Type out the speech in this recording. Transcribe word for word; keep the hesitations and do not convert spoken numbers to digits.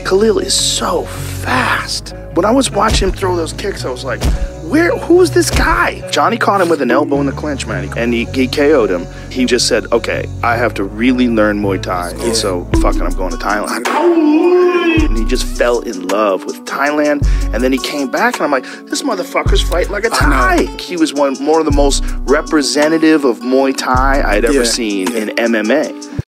Khalil is so fast. When I was watching him throw those kicks, I was like, where, who's this guy? Johnny caught him with an elbow in the clinch, man, and he, he K O'd him. He just said, okay, I have to really learn Muay Thai, yeah. so fucking I'm going to Thailand. And he just fell in love with Thailand, and then he came back, and I'm like, this motherfucker's fight like a Thai. He was one more of the most representative of Muay Thai I'd ever yeah. seen yeah. in M M A.